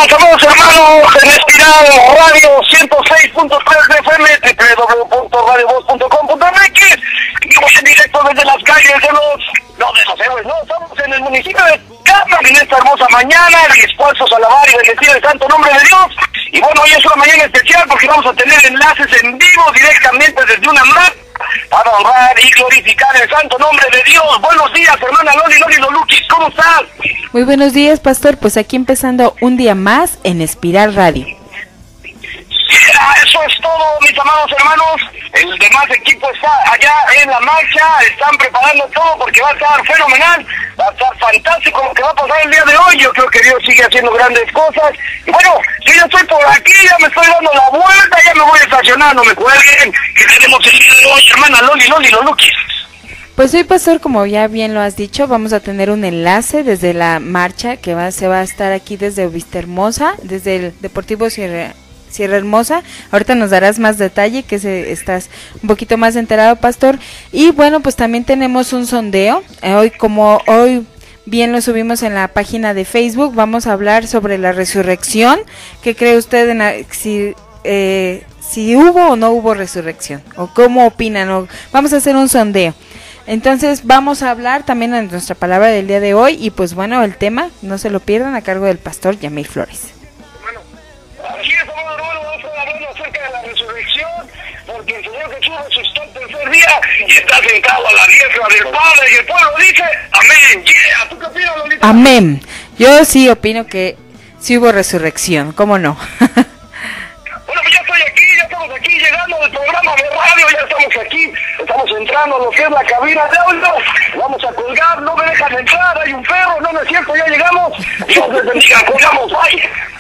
estamos, amados hermanos, en Espiral Radio 106.3 de FM, www.radiovoz.com.mx. Estamos en directo desde las calles de los héroes, no, estamos en el municipio de Cámara en esta hermosa mañana, dispuestos a alabar y bendecir el santo nombre de Dios. Y bueno, hoy es una mañana especial porque vamos a tener enlaces en vivo directamente desde una marca para honrar y glorificar el santo nombre de Dios. Buenos días, hermana Loli Loluquis, ¿cómo estás? Muy buenos días, pastor, pues aquí empezando un día más en Espiral Radio. Eso es todo, mis amados hermanos. El demás equipo está allá en la marcha, están preparando todo porque va a estar fenomenal, va a estar fantástico lo que va a pasar el día de hoy. Yo creo que Dios sigue haciendo grandes cosas. Y bueno, yo ya estoy por aquí, ya me estoy dando la vuelta, ya me voy estacionando, me cuelguen, que tenemos el día de hoy, hermana Loli Loluquis. Pues hoy, pastor, como ya bien lo has dicho, vamos a tener un enlace desde la marcha que se va a estar aquí desde Vista Hermosa, desde el Deportivo Sierra Hermosa. Ahorita nos darás más detalle, que estás un poquito más enterado, pastor. Y bueno, pues también tenemos un sondeo. Hoy bien lo subimos en la página de Facebook, vamos a hablar sobre la resurrección. ¿Qué cree usted si hubo o no hubo resurrección? ¿O cómo opinan? Vamos a hacer un sondeo. Entonces vamos a hablar también en nuestra palabra del día de hoy. Y pues bueno, el tema, no se lo pierdan, a cargo del pastor Yamil Flores. Aquí estamos, hermano, vamos a estar hablando acerca de la resurrección, porque el Señor Jesús resucitó el tercer día y está sentado a la diestra del Padre, y el pueblo dice, amén. Yeah. ¿Tú qué opinas, Lolita? Amén. Yo sí opino que sí hubo resurrección, ¿cómo no? Bueno, pues ya estoy aquí, ya estamos aquí llegando del programa de radio, ya estamos aquí, estamos entrando a lo que es la cabina de audio, vamos a colgar, no me dejan entrar, hay un perro, no es cierto, ya llegamos, Dios les bendiga, colgamos, bye.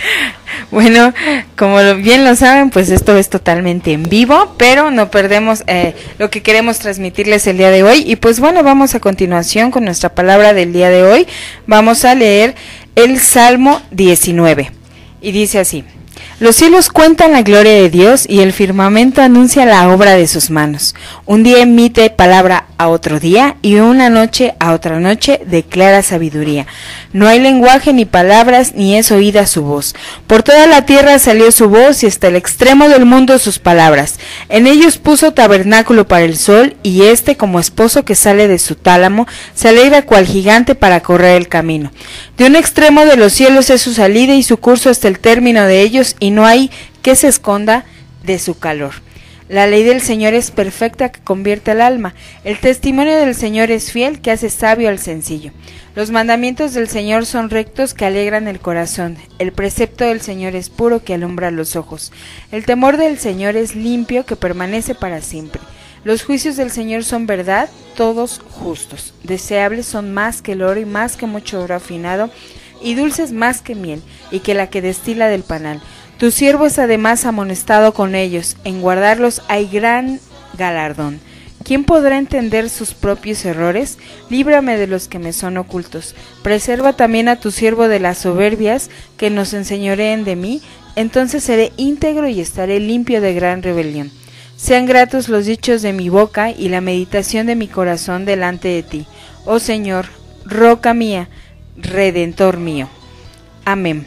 Bueno, como bien lo saben, pues esto es totalmente en vivo, pero no perdemos lo que queremos transmitirles el día de hoy. Y pues bueno, vamos a continuación con nuestra palabra del día de hoy. Vamos a leer el Salmo 19 y dice así: los cielos cuentan la gloria de Dios y el firmamento anuncia la obra de sus manos. Un día emite palabra a otro día y una noche a otra noche declara sabiduría. No hay lenguaje ni palabras ni es oída su voz. Por toda la tierra salió su voz y hasta el extremo del mundo sus palabras. En ellos puso tabernáculo para el sol y éste, como esposo que sale de su tálamo, se alegra cual gigante para correr el camino. De un extremo de los cielos es su salida y su curso hasta el término de ellos, y no hay que se esconda de su calor. La ley del Señor es perfecta, que convierte al alma. El testimonio del Señor es fiel, que hace sabio al sencillo. Los mandamientos del Señor son rectos, que alegran el corazón. El precepto del Señor es puro, que alumbra los ojos. El temor del Señor es limpio, que permanece para siempre. Los juicios del Señor son verdad, todos justos. Deseables son más que el oro y más que mucho oro afinado, y dulces más que miel, y que la que destila del panal. Tu siervo es además amonestado con ellos, en guardarlos hay gran galardón. ¿Quién podrá entender sus propios errores? Líbrame de los que me son ocultos. Preserva también a tu siervo de las soberbias, que nos enseñoreen de mí, entonces seré íntegro y estaré limpio de gran rebelión. Sean gratos los dichos de mi boca y la meditación de mi corazón delante de ti, oh Señor, roca mía, redentor mío. Amén.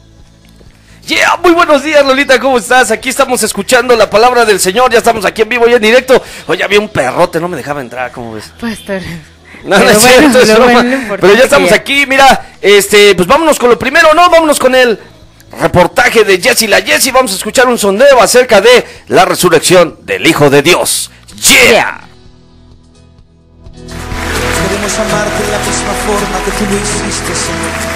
Yeah, muy buenos días, Lolita, ¿cómo estás? Aquí estamos escuchando la palabra del Señor, ya estamos aquí en vivo y en directo. Oye, había un perrote, no me dejaba entrar, ¿cómo ves? Pastor. No, no es cierto, es broma. Pero ya estamos aquí, mira, pues vámonos con lo primero, ¿no? Vámonos con el reportaje de Jessie la Jessie. Vamos a escuchar un sondeo acerca de la resurrección del Hijo de Dios. Yeah. Queremos amarte de la misma forma que tú lo hiciste, Señor.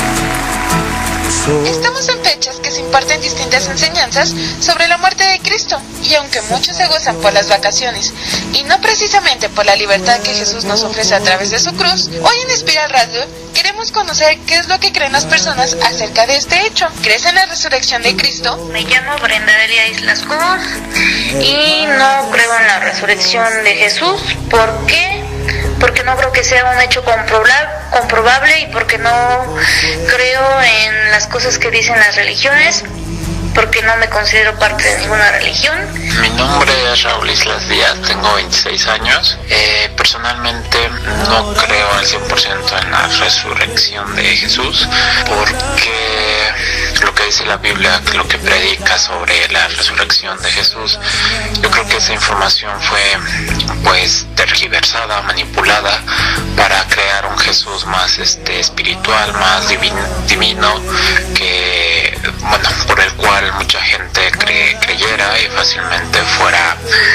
Estamos en fechas que se imparten distintas enseñanzas sobre la muerte de Cristo, y aunque muchos se gozan por las vacaciones y no precisamente por la libertad que Jesús nos ofrece a través de su cruz, hoy en Espiral Radio queremos conocer qué es lo que creen las personas acerca de este hecho. ¿Crees en la resurrección de Cristo? Me llamo Brenda Delia Islas Cruz y no creo en la resurrección de Jesús. ¿Por qué? Porque no creo que sea un hecho comprobable y porque no creo en las cosas que dicen las religiones, porque no me considero parte de ninguna religión. Mi nombre es Raúl Islas Díaz, tengo 26 años. Personalmente no creo al 100% en la resurrección de Jesús, porque lo que dice la Biblia, lo que predica sobre la resurrección de Jesús. Yo creo que esa información fue pues tergiversada, manipulada para crear un Jesús más espiritual, más divino, que bueno, por el cual mucha gente creyera y fácilmente fuera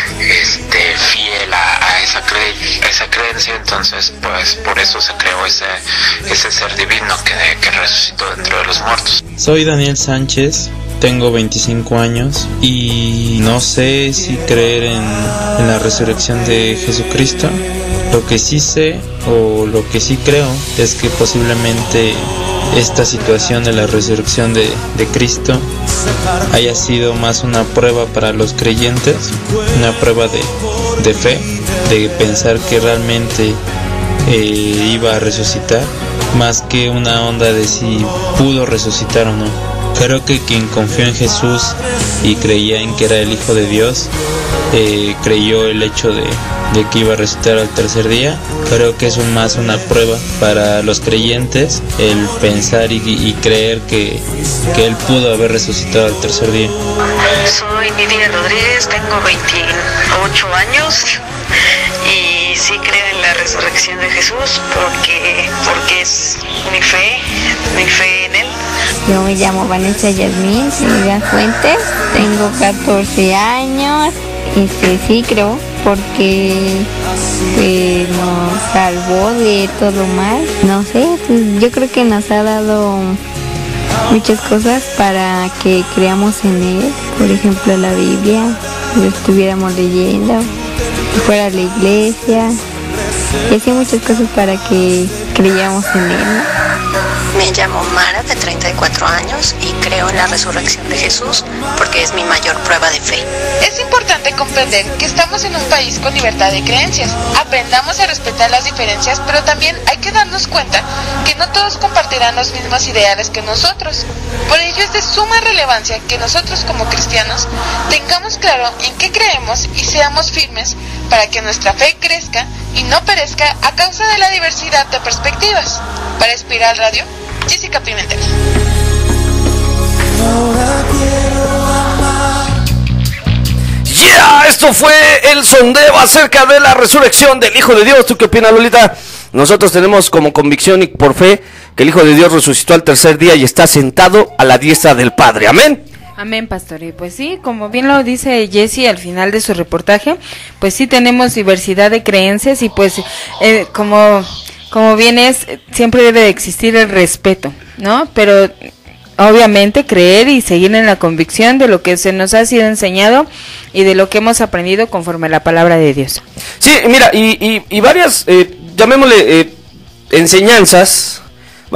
fiel a esa creencia. Entonces pues por eso se creó ese ser divino que resucitó dentro de los muertos. Soy Daniel Sánchez, tengo 25 años y no sé si creer en la resurrección de Jesucristo. Lo que sí sé o lo que sí creo es que posiblemente esta situación de la resurrección de Cristo haya sido más una prueba para los creyentes, una prueba de fe, de pensar que realmente iba a resucitar, más que una onda de si pudo resucitar o no. Creo que quien confió en Jesús y creía en que era el Hijo de Dios, creyó el hecho de que iba a resucitar al tercer día. Creo que es más una prueba para los creyentes el pensar y creer que Él pudo haber resucitado al tercer día. Soy Nidia Rodríguez, tengo 28 años y sí creo en la resurrección de Jesús porque es mi fe en Él. Yo me llamo Vanessa Yasmín Silvia Fuentes, tengo 14 años y sí creo porque nos salvó de todo mal. No sé, pues yo creo que nos ha dado muchas cosas para que creamos en Él. Por ejemplo, la Biblia, lo estuviéramos leyendo, que fuera la iglesia, y así muchas cosas para que creyamos en Él, ¿no? Me llamo Mara, de 34 años, y creo en la resurrección de Jesús porque es mi mayor prueba de fe. Es importante comprender que estamos en un país con libertad de creencias. Aprendamos a respetar las diferencias, pero también hay que darnos cuenta que no todos compartirán los mismos ideales que nosotros. Por ello es de suma relevancia que nosotros como cristianos tengamos claro en qué creemos y seamos firmes para que nuestra fe crezca y no perezca a causa de la diversidad de perspectivas. Para Espiral Radio, Jessica Pimentel. Esto fue el sondeo acerca de la resurrección del Hijo de Dios. ¿Tú qué opinas, Lolita? Nosotros tenemos como convicción y por fe que el Hijo de Dios resucitó al tercer día y está sentado a la diestra del Padre. Amén. Amén, pastor. Y pues sí, como bien lo dice Jessie al final de su reportaje, pues sí tenemos diversidad de creencias y pues como bien es, siempre debe de existir el respeto, ¿no? Pero obviamente creer y seguir en la convicción de lo que se nos ha sido enseñado y de lo que hemos aprendido conforme a la palabra de Dios. Sí, mira, y varias, llamémosle enseñanzas,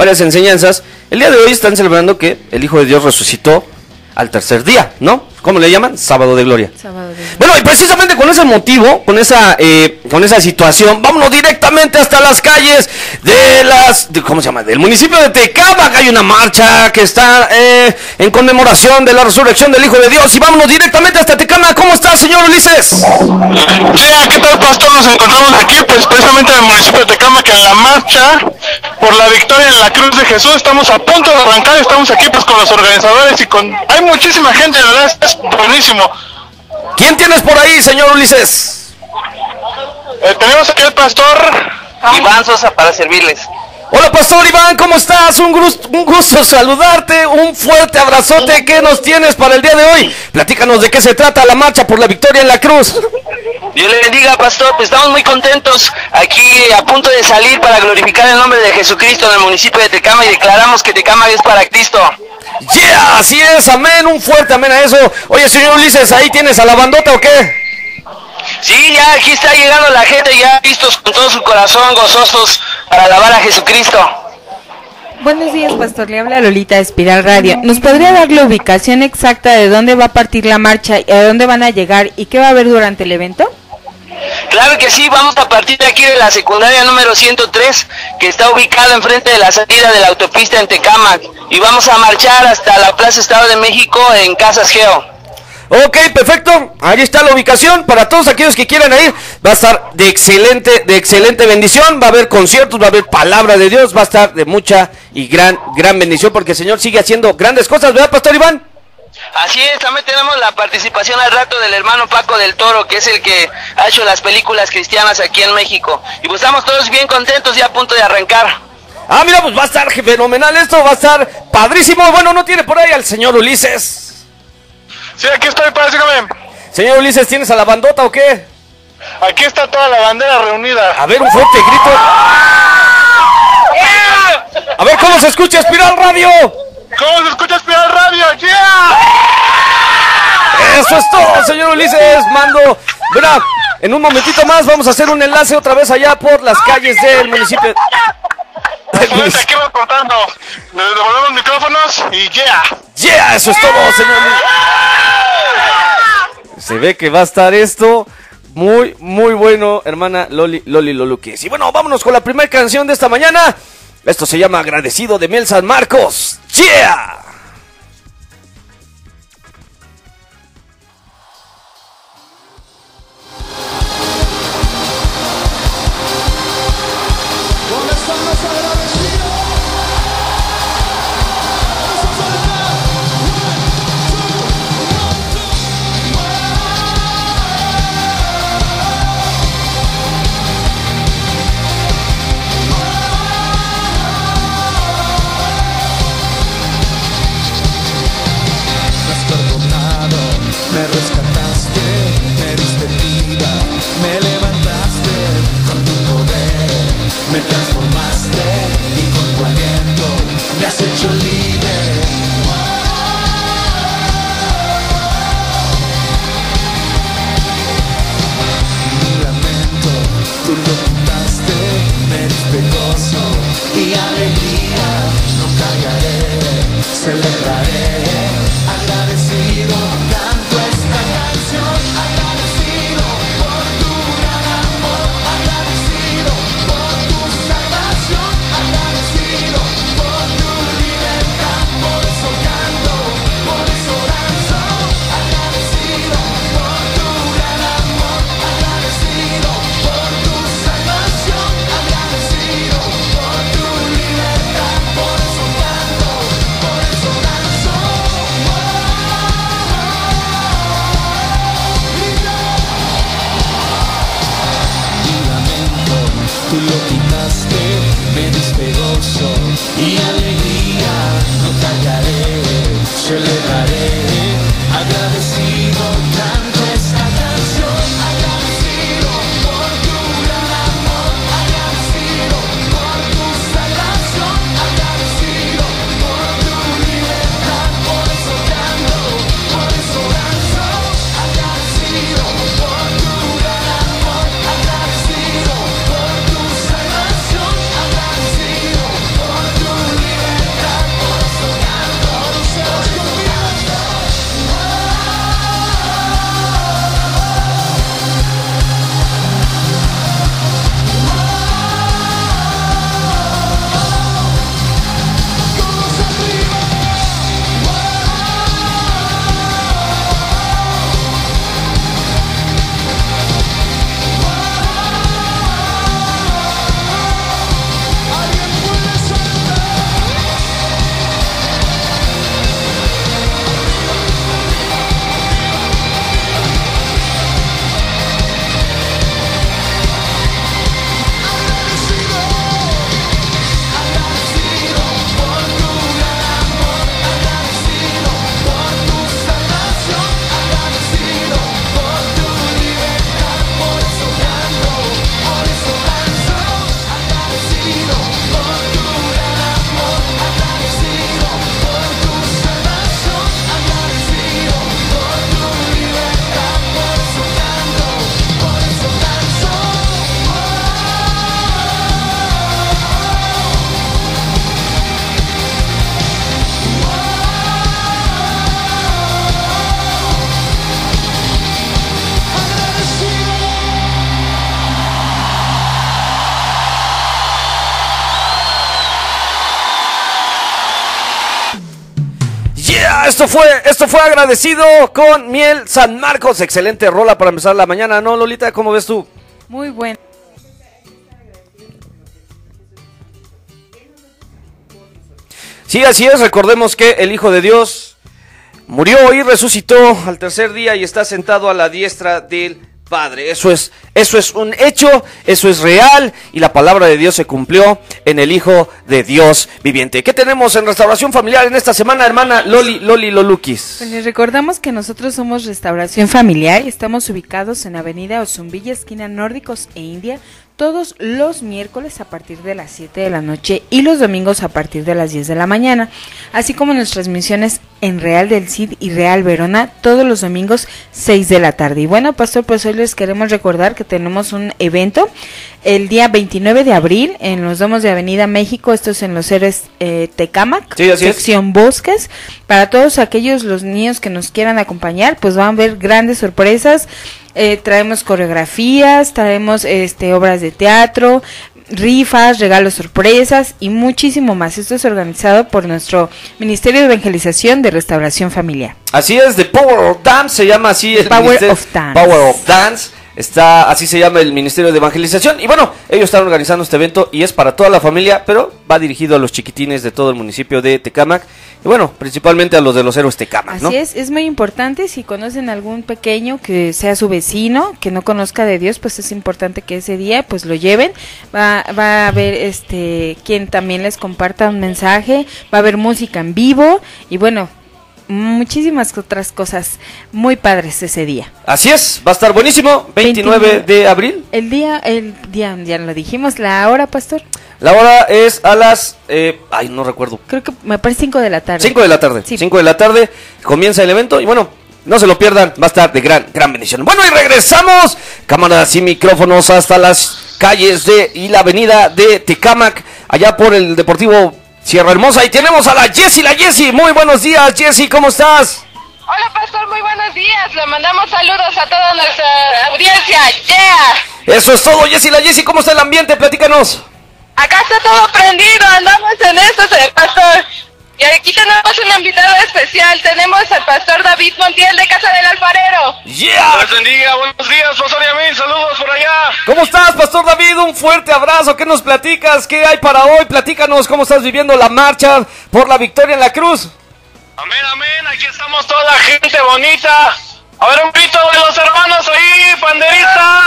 el día de hoy están celebrando que el Hijo de Dios resucitó al tercer día, ¿no? ¿Cómo le llaman? Sábado de Gloria. Sábado de Gloria. Bueno, y precisamente con ese motivo, con esa situación, vámonos directamente hasta las calles ¿cómo se llama? Del municipio de Tecámac. Hay una marcha que está en conmemoración de la resurrección del Hijo de Dios. Y vámonos directamente hasta Tecámac. ¿Cómo está, señor Ulises? Sí, ¿qué tal, pastor? Nos encontramos aquí, pues precisamente en el municipio de Tecámac, en la marcha por la victoria en la cruz de Jesús. Estamos a punto de arrancar, estamos aquí pues con los organizadores y hay muchísima gente, la verdad es buenísimo. ¿Quién tienes por ahí, señor Ulises? Tenemos aquí al pastor Iván Sosa para servirles. Hola, pastor Iván, ¿cómo estás? Un gusto saludarte, un fuerte abrazote. ¿Qué nos tienes para el día de hoy? Platícanos de qué se trata la marcha por la victoria en la cruz. Dios le bendiga, pastor. Pues estamos muy contentos aquí a punto de salir para glorificar el nombre de Jesucristo en el municipio de Tecámac y declaramos que Tecámac es para Cristo. Yeah, así es, amén, un fuerte amén a eso. Oye, señor Ulises, ¿ahí tienes a la bandota o qué? Sí, ya aquí está llegando la gente, ya listos con todo su corazón, gozosos para alabar a Jesucristo. Buenos días, pastor, le habla Lolita de Espiral Radio. ¿Nos podría dar la ubicación exacta de dónde va a partir la marcha y a dónde van a llegar y qué va a haber durante el evento? Claro que sí, vamos a partir de aquí de la secundaria número 103, que está ubicada enfrente de la salida de la autopista en Tecámac, y vamos a marchar hasta la Plaza Estado de México en Casas Geo. Ok, perfecto. Ahí está la ubicación. Para todos aquellos que quieran ir, va a estar de excelente bendición. Va a haber conciertos, va a haber palabra de Dios. Va a estar de mucha y gran bendición, porque el Señor sigue haciendo grandes cosas, ¿verdad, Pastor Iván? Así es, también tenemos la participación al rato del hermano Paco del Toro, que es el que ha hecho las películas cristianas aquí en México. Y pues estamos todos bien contentos y a punto de arrancar. Ah, mira, pues va a estar fenomenal esto, va a estar padrísimo. Bueno, ¿no tiene por ahí al señor Ulises? Sí, aquí estoy, dígame. Señor Ulises, ¿tienes a la bandota o qué? Aquí está toda la bandera reunida. A ver, un fuerte grito. A ver, ¿cómo se escucha Espiral Radio? ¿Cómo se escucha Espiral Radio? ¡Yeah! Eso es todo, señor Ulises. Mando, verá, en un momentito más vamos a hacer un enlace otra vez allá por las calles del municipio. Aquí va cortando. Le devolvemos micrófonos y yeah. Yeah, eso es todo, señor Ulises. Se ve que va a estar esto muy bueno, hermana Loli Loluques. Y bueno, vámonos con la primera canción de esta mañana. Esto se llama Agradecido de Mel San Marcos. ¡Yeah! Me rescataste, me diste vida, me levantaste con tu poder, me transformaste y con tu aliento me has hecho libre. Mi lamento, tú lo quitaste, me diste gozo y alegría, no callaré, celebraré, agradecido. Esta canción, agradecido por tu gran amor, agradecido por tu salvación, agradecido por tu libertad, por eso canto, por eso danzo, agradecido por tu gran amor, agradecido por tu salvación, agradecido por tu libertad, por eso canto, por eso danzo. Tú lo quitaste, me diste gozo y alegría, no callaré, celebraré, agradecido canto esta canción, agradecido por tu gran amor, agradecido por tu salvación, agradecido por tu libertad, por eso canto, por eso danzo, agradecido por tu gran amor, agradecido por tu salvación, agradecido por tu libertad. Esto fue Agradecido con Miel San Marcos. Excelente rola para empezar la mañana, ¿no, Lolita? ¿Cómo ves tú? Muy bueno. Sí, así es. Recordemos que el Hijo de Dios murió y resucitó al tercer día y está sentado a la diestra del Padre. Eso es un hecho, eso es real, y la palabra de Dios se cumplió en el Hijo de Dios viviente. ¿Qué tenemos en Restauración Familiar en esta semana, hermana Lolukis? Pues les recordamos que nosotros somos Restauración Familiar y estamos ubicados en Avenida Ozumbilla, esquina Nórdicos e India, todos los miércoles a partir de las 7 de la noche y los domingos a partir de las 10 de la mañana, así como nuestras transmisiones en Real del Cid y Real Verona todos los domingos 6 de la tarde. Y bueno, pastor, pues hoy les queremos recordar que tenemos un evento el día 29 de abril en los domos de Avenida México, esto es en los Héroes Tecámac, sí, sección Bosques. Para todos aquellos los niños que nos quieran acompañar, pues van a ver grandes sorpresas. Traemos coreografías, traemos obras de teatro, rifas, regalos sorpresas y muchísimo más. Esto es organizado por nuestro Ministerio de Evangelización de Restauración Familiar. Así es, The Power of Dance se llama así el Power of Dance. Power of Dance. Así se llama el Ministerio de Evangelización. Y bueno, ellos están organizando este evento y es para toda la familia, pero va dirigido a los chiquitines de todo el municipio de Tecámac. Y bueno, principalmente a los de los Héroes Tecámac, ¿no? Así es muy importante. Si conocen algún pequeño que sea su vecino, que no conozca de Dios, pues es importante que ese día pues lo lleven. Va a haber quien también les comparta un mensaje, va a haber música en vivo y bueno, muchísimas otras cosas muy padres ese día. Así es, va a estar buenísimo, 29 de abril. El día, ya lo dijimos, la hora, pastor. La hora es a las, no recuerdo. Creo que me parece 5 de la tarde. 5 de la tarde, sí. 5 de la tarde comienza el evento y bueno, no se lo pierdan, va a estar de gran bendición. Bueno, y regresamos, cámaras y micrófonos hasta las calles y la avenida de Tecámac, allá por el Deportivo Sierra Hermosa, y tenemos a la Jessie. Muy buenos días, Jessie, ¿cómo estás? Hola, pastor, muy buenos días. Le mandamos saludos a toda nuestra audiencia. ¡Yeah! Eso es todo, Jessie, ¿cómo está el ambiente? Platícanos. Acá está todo prendido, andamos en esto, pastor. Y aquí tenemos un invitado especial. Tenemos al pastor David Montiel de Casa del Alfarero. ¡Yeah! Dios bendiga, buenos días, pastor Yamil, saludos por allá. ¿Cómo estás, pastor David? Un fuerte abrazo. ¿Qué nos platicas? ¿Qué hay para hoy? Platícanos cómo estás viviendo la marcha por la victoria en la cruz. Amén, amén, aquí estamos toda la gente bonita. A ver, un grito de los hermanos ahí, panderista.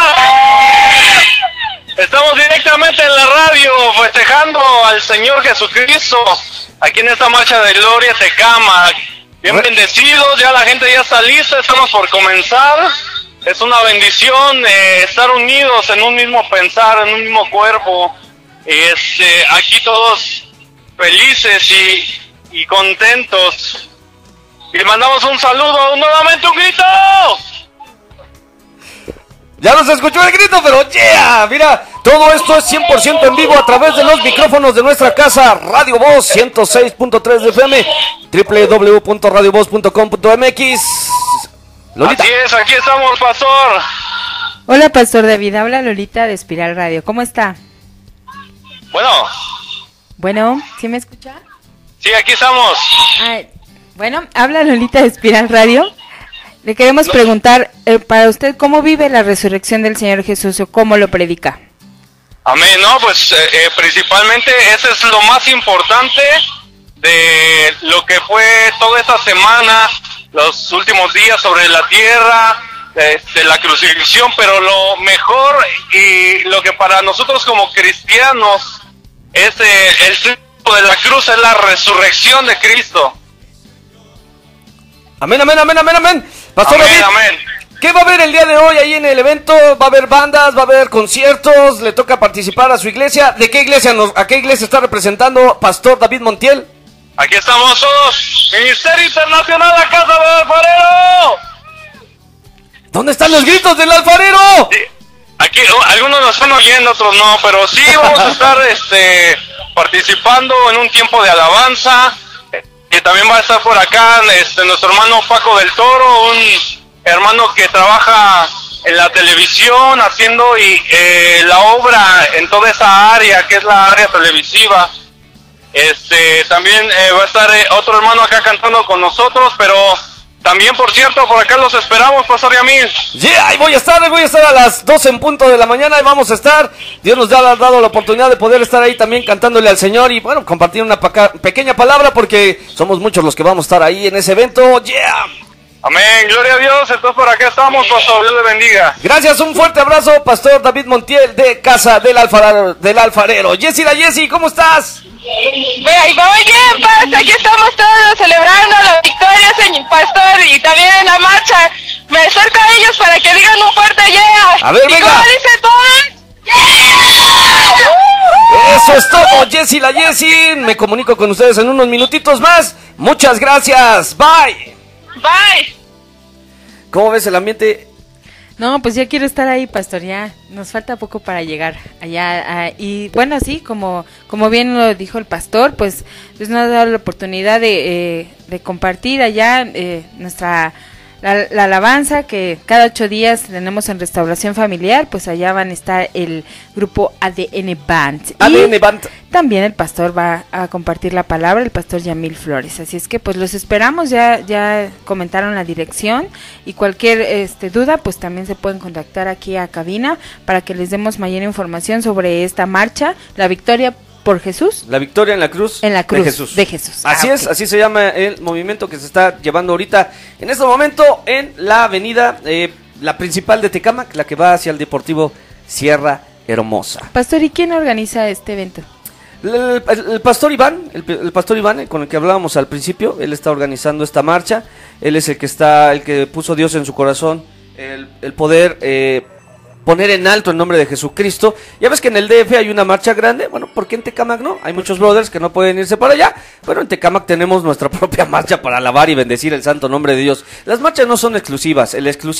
Estamos directamente en la radio festejando al Señor Jesucristo. Aquí en esta marcha de gloria Tecámac. Bien bendecidos, ya la gente ya está lista, estamos por comenzar. Es una bendición estar unidos en un mismo pensar, en un mismo cuerpo. Aquí todos felices y contentos. Y le mandamos un saludo, nuevamente un grito. Ya nos escuchó el grito, pero ¡yeah! Mira, todo esto es 100% en vivo a través de los micrófonos de nuestra casa, Radio Voz 106.3 de FM, www.radiovoz.com.mx. Lolita. Así es, aquí estamos, pastor. Hola, pastor David, habla Lolita de Espiral Radio, ¿cómo está? Bueno, ¿sí me escucha? Sí, aquí estamos. Bueno, habla Lolita de Espiral Radio. Le queremos preguntar, para usted, ¿cómo vive la resurrección del Señor Jesús o cómo lo predica? Amén, no, pues principalmente eso es lo más importante de lo que fue toda esta semana, los últimos días sobre la tierra, de la crucifixión, pero lo mejor y lo que para nosotros como cristianos es el símbolo de la cruz, es la resurrección de Cristo. Amén, amén, amén, amén, amén. Pastor David, amén. ¿Qué va a haber el día de hoy ahí en el evento? ¿Va a haber bandas? ¿Va a haber conciertos? ¿Le toca participar a su iglesia? ¿A qué iglesia está representando Pastor David Montiel? Aquí estamos todos, Ministerio Internacional La Casa del Alfarero. ¿Dónde están los gritos del alfarero? Sí, aquí algunos nos están oyendo, otros no, pero sí vamos a estar participando en un tiempo de alabanza. Que también va a estar por acá nuestro hermano Paco del Toro, un hermano que trabaja en la televisión haciendo la obra en toda esa área que es la área televisiva. También va a estar otro hermano acá cantando con nosotros, pero también, por cierto, por acá los esperamos, Pastor Yamil. Yeah, ahí voy a estar a las 12 en punto de la mañana, y vamos a estar. Dios nos ha dado la oportunidad de poder estar ahí también cantándole al Señor y bueno, compartir una pequeña palabra, porque somos muchos los que vamos a estar ahí en ese evento. Yeah. Amén, gloria a Dios. Entonces por acá estamos, Pastor, Dios le bendiga. Gracias, un fuerte abrazo, Pastor David Montiel de Casa del Alfarero. Jessy, la Jessy, ¿cómo estás? Muy bien, Pastor, aquí estamos todos celebrando la victoria, señor Pastor, y también en la marcha. Me acerco a ellos para que digan un fuerte yeah. A ver, venga. ¿Y cómo dice todos? Yeah. Eso es todo, Jessy, la Jessy. Me comunico con ustedes en unos minutitos más. Muchas gracias, bye. Bye. ¿Cómo ves el ambiente? No, pues ya quiero estar ahí, Pastor, ya nos falta poco para llegar allá. Y bueno, sí, como bien lo dijo el Pastor, pues nos ha dado la oportunidad de compartir allá la alabanza que cada 8 días tenemos en Restauración Familiar. Pues allá van a estar el grupo ADN Band. ADN Band. También el pastor va a compartir la palabra, el pastor Yamil Flores. Así es que pues los esperamos, ya comentaron la dirección, y cualquier duda pues también se pueden contactar aquí a cabina para que les demos mayor información sobre esta marcha, la victoria por Jesús. La victoria en la cruz de Jesús. Así es, así se llama el movimiento que se está llevando ahorita, en este momento, en la avenida, la principal de Tecámac, la que va hacia el Deportivo Sierra Hermosa. Pastor, ¿y quién organiza este evento? El pastor Iván, el pastor Iván, con el que hablábamos al principio, él está organizando esta marcha. Él es el que puso Dios en su corazón el poder poner en alto el nombre de Jesucristo. Ya ves que en el DF hay una marcha grande. Bueno, ¿por qué en Tecámac no? Hay muchos brothers que no pueden irse para allá. Bueno, en Tecámac tenemos nuestra propia marcha para alabar y bendecir el santo nombre de Dios. Las marchas no son exclusivas.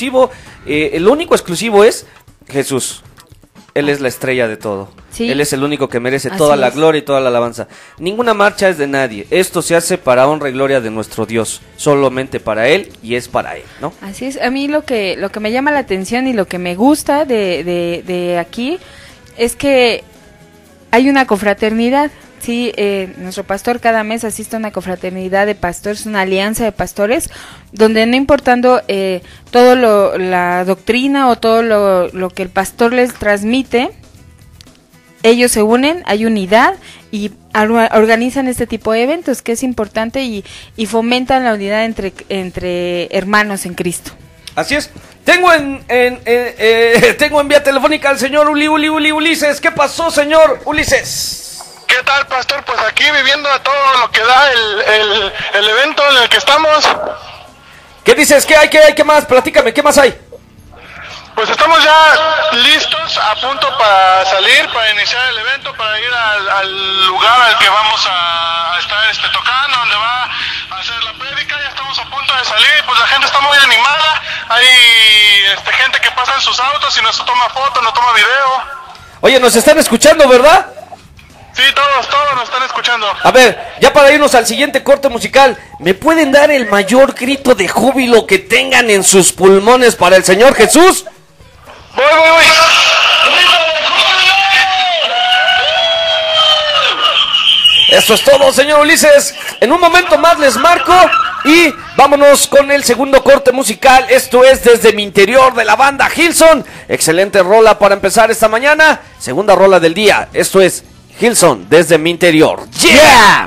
El único exclusivo es Jesús. Él es la estrella de todo. ¿Sí? Él es el único que merece toda la gloria y toda la alabanza. Ninguna marcha es de nadie. Esto se hace para honra y gloria de nuestro Dios. Solamente para Él, y es para Él, ¿no? Así es. A mí lo que me llama la atención y lo que me gusta de aquí es que hay una confraternidad. Sí, nuestro pastor cada mes asiste a una confraternidad de pastores, una alianza de pastores, donde no importando la doctrina o todo lo que el pastor les transmite, ellos se unen, hay unidad y organizan este tipo de eventos, que es importante, y fomentan la unidad entre hermanos en Cristo. Así es. Tengo en vía telefónica al señor Ulises. ¿Qué pasó, señor Ulises? ¿Qué tal, pastor? Pues aquí viviendo a todo lo que da el evento en el que estamos. ¿Qué dices? ¿Qué hay? ¿Qué más? Platícame, ¿qué más hay? Pues estamos ya listos, a punto para salir, para iniciar el evento, para ir al lugar al que vamos a estar tocando, donde va a hacer la prédica. Ya estamos a punto de salir, pues la gente está muy animada. Hay gente que pasa en sus autos y nos toma fotos, nos toma video. Oye, nos están escuchando, ¿verdad? Sí, todos nos están escuchando. A ver, ya para irnos al siguiente corte musical, ¿me pueden dar el mayor grito de júbilo que tengan en sus pulmones para el Señor Jesús? Voy. Eso es todo, señor Ulises. En un momento más les marco y vámonos con el segundo corte musical. Esto es Desde mi interior, de la banda Hillsong. Excelente rola para empezar esta mañana. Segunda rola del día. Esto es Hillsong, Desde mi interior. ¡Yeah!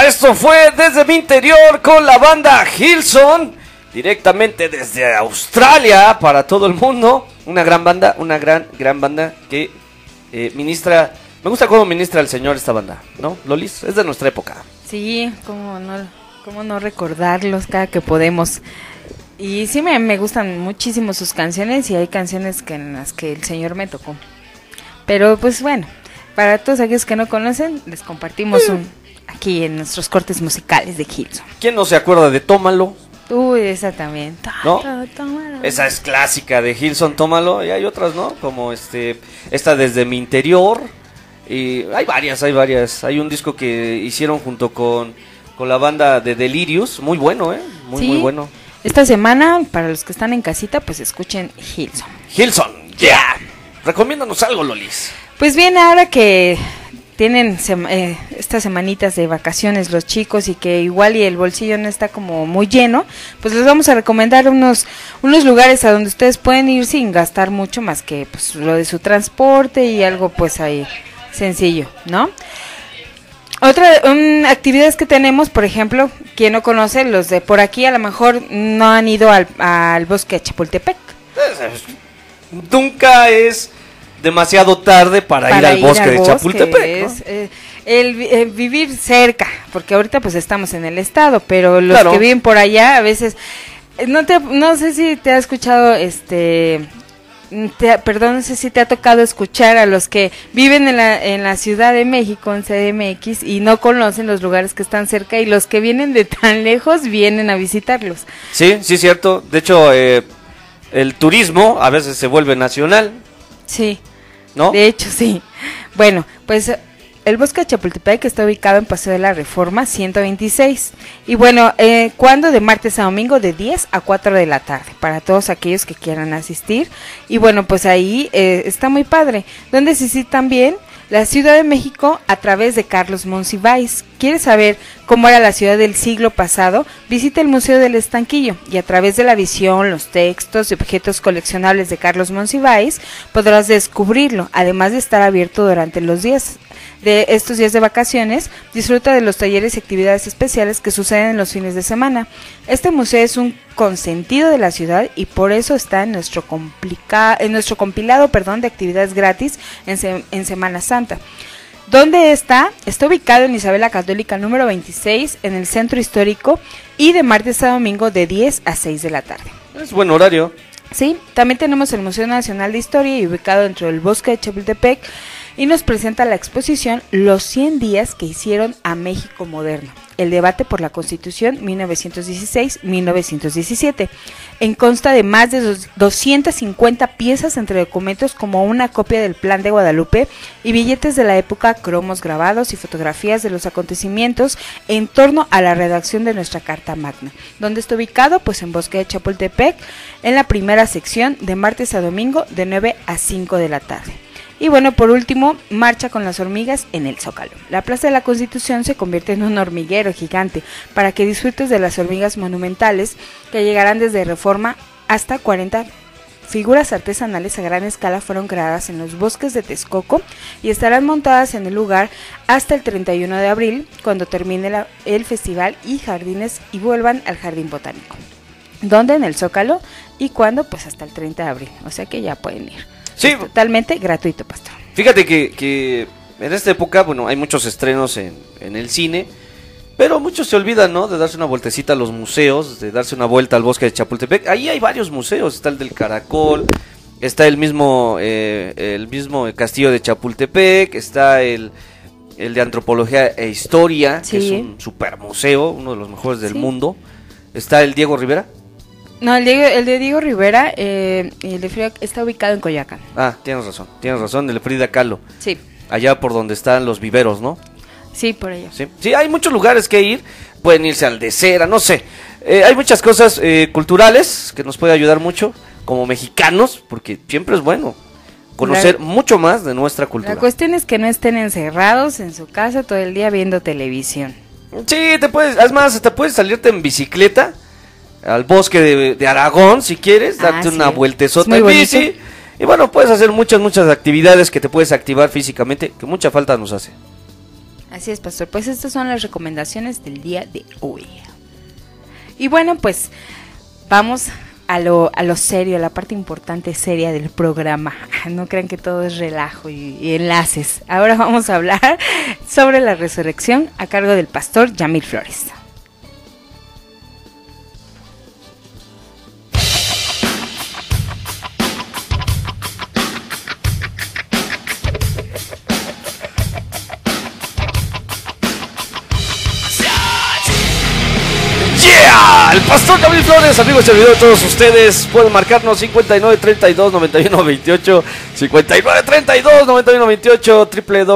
esto fue Desde mi Interior con la banda Hillsong, directamente desde Australia para todo el mundo. Una gran banda, una gran banda que ministra. Me gusta cómo ministra el Señor esta banda, ¿no, Lolis? Es de nuestra época. Sí, cómo no recordarlos cada que podemos. Y sí, me gustan muchísimo sus canciones, y hay canciones en las que el Señor me tocó. Pero pues bueno, para todos aquellos que no conocen, les compartimos aquí en nuestros cortes musicales de Hillsong. ¿Quién no se acuerda de Tómalo? Uy, esa también. ¿No? Esa es clásica de Hillsong, Tómalo. Y hay otras, ¿no? Como esta Desde mi Interior. Y hay varias. Hay un disco que hicieron junto con la banda de Delirious. Muy bueno, muy bueno. Esta semana, para los que están en casita, pues escuchen Hillsong. Hillsong, yeah. Recomiéndanos algo, Lolis. Pues bien, ahora que tienen estas semanitas de vacaciones los chicos, y que igual y el bolsillo no está como muy lleno, pues les vamos a recomendar unos lugares a donde ustedes pueden ir sin gastar mucho más que pues lo de su transporte y algo pues ahí sencillo, ¿no? Actividades que tenemos, por ejemplo, quien no conoce, los de por aquí a lo mejor no han ido al bosque de Chapultepec. Nunca es demasiado tarde para ir al bosque de Chapultepec, ¿no? El vivir cerca, porque ahorita pues estamos en el estado, pero los que viven por allá a veces no sé si te ha escuchado no sé si te ha tocado escuchar a los que viven en la Ciudad de México, en CDMX, y no conocen los lugares que están cerca, y los que vienen de tan lejos vienen a visitarlos. Sí, cierto. De hecho, el turismo a veces se vuelve nacional. Sí, ¿no? De hecho, sí. Bueno, pues el bosque de Chapultepec está ubicado en Paseo de la Reforma 126. Y bueno, ¿cuándo? De martes a domingo de 10 a 4 de la tarde, para todos aquellos que quieran asistir. Y bueno, pues ahí está muy padre. Donde sí también la Ciudad de México a través de Carlos Monsiváis. ¿Quieres saber cómo era la ciudad del siglo pasado? Visita el Museo del Estanquillo, y a través de la visión, los textos y objetos coleccionables de Carlos Monsiváis podrás descubrirlo, además de estar abierto durante los días de estos días de vacaciones. Disfruta de los talleres y actividades especiales que suceden en los fines de semana. Este museo es un consentido de la ciudad, y por eso está en nuestro compilado de actividades gratis en Semana Santa. ¿Dónde está? Está ubicado en Isabel la Católica número 26, en el centro histórico, y de martes a domingo de 10 a 6 de la tarde. Es buen horario. Sí, también tenemos el Museo Nacional de Historia, y ubicado dentro del bosque de Chapultepec, y nos presenta la exposición Los 100 días que hicieron a México moderno, el debate por la Constitución 1916-1917. Consta de más de 250 piezas entre documentos como una copia del Plan de Guadalupe y billetes de la época, cromos grabados y fotografías de los acontecimientos en torno a la redacción de nuestra Carta Magna. ¿Dónde está ubicado? Pues en Bosque de Chapultepec, en la primera sección, de martes a domingo de 9 a 5 de la tarde. Y bueno, por último, marcha con las hormigas en el Zócalo. La Plaza de la Constitución se convierte en un hormiguero gigante para que disfrutes de las hormigas monumentales que llegarán desde Reforma. Hasta 40 figuras artesanales a gran escala fueron creadas en los bosques de Texcoco y estarán montadas en el lugar hasta el 31 de abril, cuando termine el festival y jardines y vuelvan al Jardín Botánico. ¿Dónde? En el Zócalo. ¿Y cuándo? Pues hasta el 30 de abril, o sea que ya pueden ir. Sí. Es totalmente gratuito, pastor. Fíjate que en esta época, bueno, hay muchos estrenos en el cine, pero muchos se olvidan, ¿no? De darse una vueltecita a los museos, de darse una vuelta al bosque de Chapultepec. Ahí hay varios museos, está el del Caracol, está el mismo castillo de Chapultepec, está el de Antropología e Historia, sí, que es un super museo, uno de los mejores del mundo. Está el Diego Rivera. No, el de Diego Rivera, el de Frida está ubicado en Coyoacán. Ah, tienes razón, el de Frida Kahlo. Sí. Allá por donde están los viveros, ¿no? Sí, por ello. Sí, hay muchos lugares que ir, pueden irse al de Cera, no sé. Hay muchas cosas culturales que nos puede ayudar mucho como mexicanos, porque siempre es bueno conocer mucho más de nuestra cultura. La cuestión es que no estén encerrados en su casa todo el día viendo televisión. Sí, te puedes salirte en bicicleta al bosque de Aragón, si quieres, darte una vueltezota en bici. Y bueno, puedes hacer muchas actividades que te puedes activar físicamente, que mucha falta nos hace. Así es, pastor. Pues estas son las recomendaciones del día de hoy. Y bueno, pues vamos a lo serio, a la parte importante seria del programa. No crean que todo es relajo y enlaces. Ahora vamos a hablar sobre la resurrección a cargo del pastor Yamil Flores. El pastor Yamil Flores, amigos y servidor de todos ustedes, pueden marcarnos 5932-9128, 5932-9128,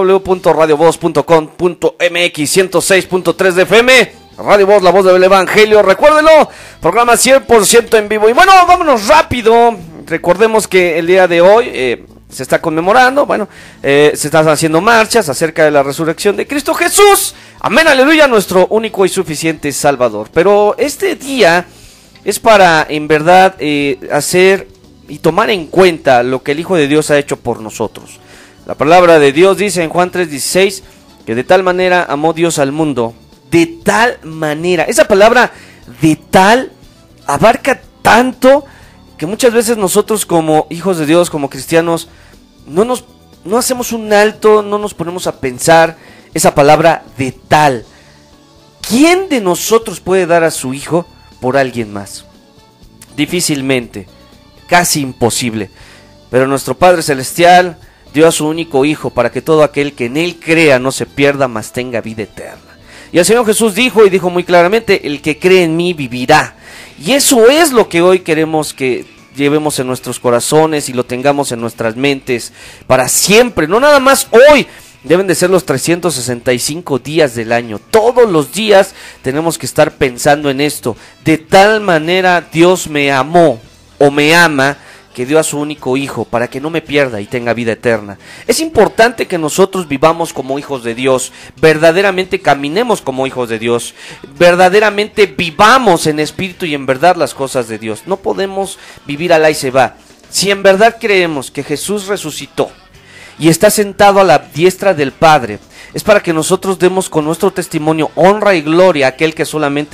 www.radiovoz.com.mx, 106.3 de FM, Radio Voz, la voz del Evangelio. Recuérdenlo, programa 100% en vivo. Y bueno, vámonos rápido. Recordemos que el día de hoy se está conmemorando, se están haciendo marchas acerca de la resurrección de Cristo Jesús. Amén, aleluya, nuestro único y suficiente Salvador. Pero este día es para, en verdad, hacer y tomar en cuenta lo que el Hijo de Dios ha hecho por nosotros. La palabra de Dios dice en Juan 3:16 que de tal manera amó Dios al mundo, de tal manera. Esa palabra de tal abarca tanto que muchas veces nosotros como hijos de Dios, como cristianos, no hacemos un alto, no nos ponemos a pensar esa palabra de tal. ¿Quién de nosotros puede dar a su hijo por alguien más? Difícilmente, casi imposible. Pero nuestro Padre Celestial dio a su único hijo para que todo aquel que en él crea no se pierda, mas tenga vida eterna. Y el Señor Jesús dijo muy claramente, el que cree en mí vivirá. Y eso es lo que hoy queremos que llevemos en nuestros corazones y lo tengamos en nuestras mentes para siempre, no nada más hoy. Deben de ser los 365 días del año. Todos los días tenemos que estar pensando en esto. De tal manera Dios me amó o me ama, que dio a su único hijo para que no me pierda y tenga vida eterna. Es importante que nosotros vivamos como hijos de Dios, verdaderamente caminemos como hijos de Dios, verdaderamente vivamos en espíritu y en verdad las cosas de Dios. No podemos vivir al ahí se va. Si en verdad creemos que Jesús resucitó y está sentado a la diestra del Padre, es para que nosotros demos con nuestro testimonio honra y gloria a aquel que solamente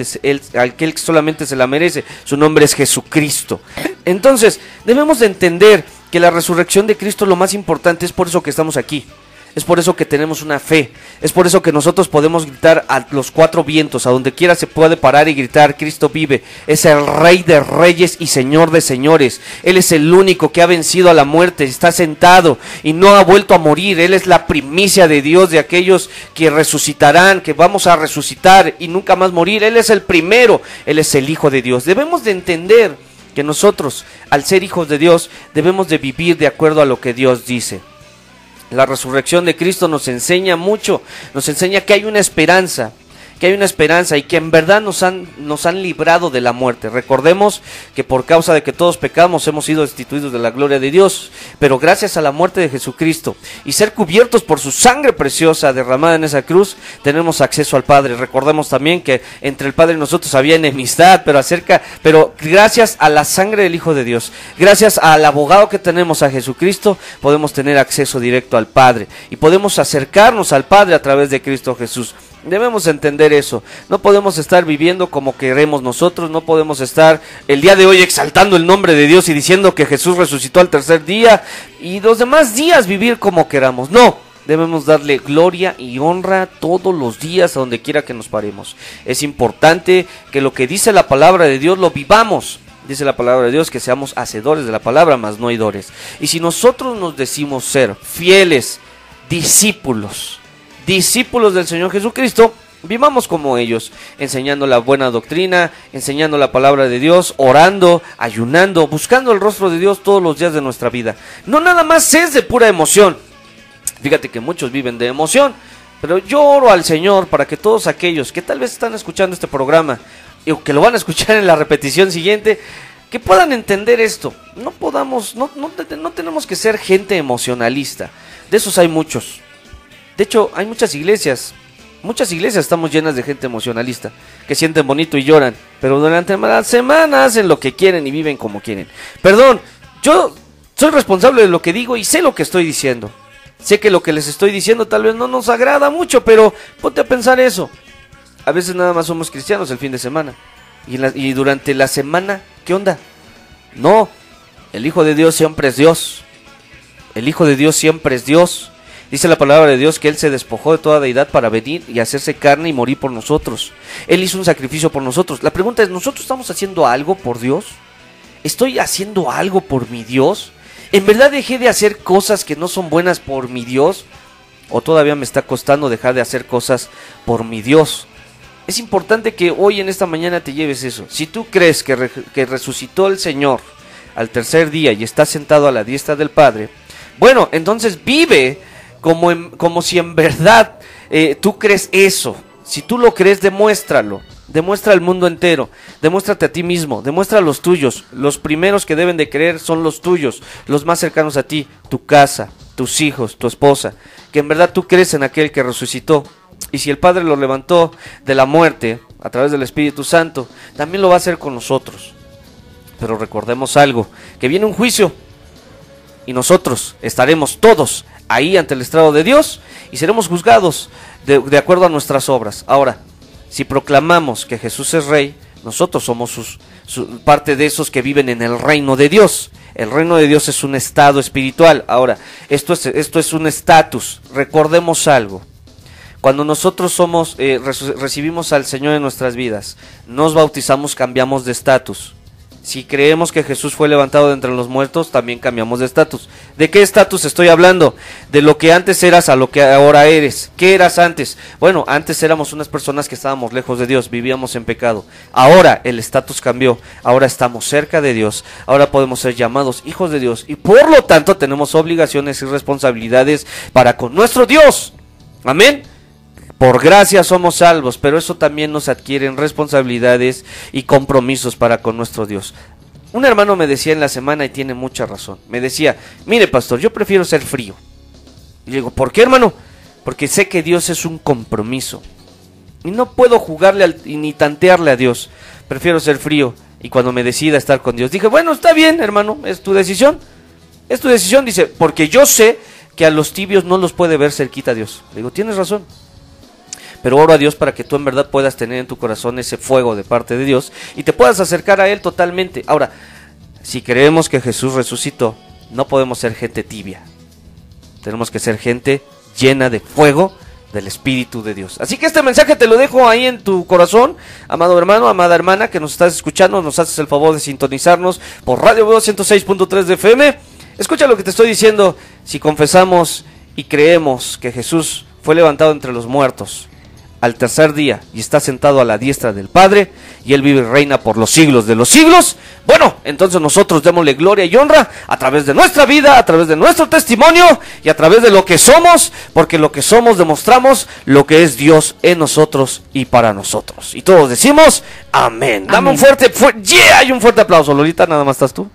se la merece. Su nombre es Jesucristo. Entonces, debemos de entender que la resurrección de Cristo es lo más importante. Es por eso que estamos aquí. Es por eso que tenemos una fe. Es por eso que nosotros podemos gritar a los cuatro vientos, a donde quiera se puede parar y gritar: Cristo vive. Es el Rey de reyes y Señor de señores. Él es el único que ha vencido a la muerte. Está sentado y no ha vuelto a morir. Él es la primicia de Dios, de aquellos que resucitarán, que vamos a resucitar y nunca más morir. Él es el primero. Él es el Hijo de Dios. Debemos de entender que nosotros, al ser hijos de Dios, debemos de vivir de acuerdo a lo que Dios dice. La resurrección de Cristo nos enseña mucho, nos enseña que hay una esperanza y que en verdad nos han librado de la muerte. Recordemos que por causa de que todos pecamos hemos sido destituidos de la gloria de Dios, pero gracias a la muerte de Jesucristo y ser cubiertos por su sangre preciosa derramada en esa cruz, tenemos acceso al Padre. Recordemos también que entre el Padre y nosotros había enemistad, pero gracias a la sangre del Hijo de Dios, gracias al abogado que tenemos, a Jesucristo, podemos tener acceso directo al Padre y podemos acercarnos al Padre a través de Cristo Jesús. Debemos entender eso. No podemos estar viviendo como queremos nosotros. No podemos estar el día de hoy exaltando el nombre de Dios y diciendo que Jesús resucitó al tercer día y los demás días vivir como queramos. No, debemos darle gloria y honra todos los días a donde quiera que nos paremos. Es importante que lo que dice la palabra de Dios lo vivamos. Dice la palabra de Dios que seamos hacedores de la palabra, mas no oidores. Y si nosotros nos decimos ser fieles discípulos del Señor Jesucristo, vivamos como ellos, enseñando la buena doctrina, enseñando la palabra de Dios, orando, ayunando, buscando el rostro de Dios todos los días de nuestra vida. No nada más es de pura emoción. Fíjate que muchos viven de emoción, pero yo oro al Señor para que todos aquellos que tal vez están escuchando este programa y que lo van a escuchar en la repetición siguiente, que puedan entender esto. No tenemos que ser gente emocionalista. De esos hay muchos. De hecho, hay muchas iglesias estamos llenas de gente emocionalista, que sienten bonito y lloran, pero durante la semana hacen lo que quieren y viven como quieren. Perdón, yo soy responsable de lo que digo y sé lo que estoy diciendo. Sé que lo que les estoy diciendo tal vez no nos agrada mucho, pero ponte a pensar eso. A veces nada más somos cristianos el fin de semana. Y durante la semana, ¿qué onda? No, el Hijo de Dios siempre es Dios. El Hijo de Dios siempre es Dios. Dice la palabra de Dios que Él se despojó de toda deidad para venir y hacerse carne y morir por nosotros. Él hizo un sacrificio por nosotros. La pregunta es, ¿nosotros estamos haciendo algo por Dios? ¿Estoy haciendo algo por mi Dios? ¿En verdad dejé de hacer cosas que no son buenas por mi Dios? ¿O todavía me está costando dejar de hacer cosas por mi Dios? Es importante que hoy en esta mañana te lleves eso. Si tú crees que resucitó el Señor al tercer día y está sentado a la diestra del Padre, bueno, entonces vive como si en verdad tú crees eso. Si tú lo crees, demuéstralo. Demuestra al mundo entero, demuéstrate a ti mismo, demuestra a los tuyos. Los primeros que deben de creer son los tuyos, los más cercanos a ti, tu casa, tus hijos, tu esposa, que en verdad tú crees en aquel que resucitó. Y si el Padre lo levantó de la muerte a través del Espíritu Santo, también lo va a hacer con nosotros. Pero recordemos algo, que viene un juicio y nosotros estaremos todos ahí ante el estrado de Dios y seremos juzgados de acuerdo a nuestras obras. Ahora, si proclamamos que Jesús es Rey, nosotros somos parte de esos que viven en el reino de Dios. El reino de Dios es un estado espiritual. Ahora, esto es un estatus. Recordemos algo. Cuando nosotros recibimos al Señor en nuestras vidas, nos bautizamos, cambiamos de estatus. Si creemos que Jesús fue levantado de entre los muertos, también cambiamos de estatus. ¿De qué estatus estoy hablando? De lo que antes eras a lo que ahora eres. ¿Qué eras antes? Bueno, antes éramos unas personas que estábamos lejos de Dios, vivíamos en pecado. Ahora el estatus cambió, ahora estamos cerca de Dios, ahora podemos ser llamados hijos de Dios y por lo tanto tenemos obligaciones y responsabilidades para con nuestro Dios. Amén. Por gracia somos salvos, pero eso también nos adquieren responsabilidades y compromisos para con nuestro Dios. Un hermano me decía en la semana, y tiene mucha razón, me decía, mire pastor, yo prefiero ser frío. Y le digo, ¿por qué, hermano? Porque sé que Dios es un compromiso y no puedo jugarle ni tantearle a Dios. Prefiero ser frío y cuando me decida estar con Dios, dije, bueno, está bien, hermano, es tu decisión. Es tu decisión, dice, porque yo sé que a los tibios no los puede ver cerquita a Dios. Le digo, tienes razón. Pero oro a Dios para que tú en verdad puedas tener en tu corazón ese fuego de parte de Dios y te puedas acercar a Él totalmente. Ahora, si creemos que Jesús resucitó, no podemos ser gente tibia. Tenemos que ser gente llena de fuego del Espíritu de Dios. Así que este mensaje te lo dejo ahí en tu corazón, amado hermano, amada hermana, que nos estás escuchando, nos haces el favor de sintonizarnos por Radio 106.3 de FM. Escucha lo que te estoy diciendo. Si confesamos y creemos que Jesús fue levantado entre los muertos al tercer día y está sentado a la diestra del Padre y Él vive y reina por los siglos de los siglos, bueno, entonces nosotros démosle gloria y honra a través de nuestra vida, a través de nuestro testimonio y a través de lo que somos, porque lo que somos demostramos lo que es Dios en nosotros y para nosotros. Y todos decimos amén. Dame un fuerte hay un fuerte aplauso. Lolita, nada más estás tú.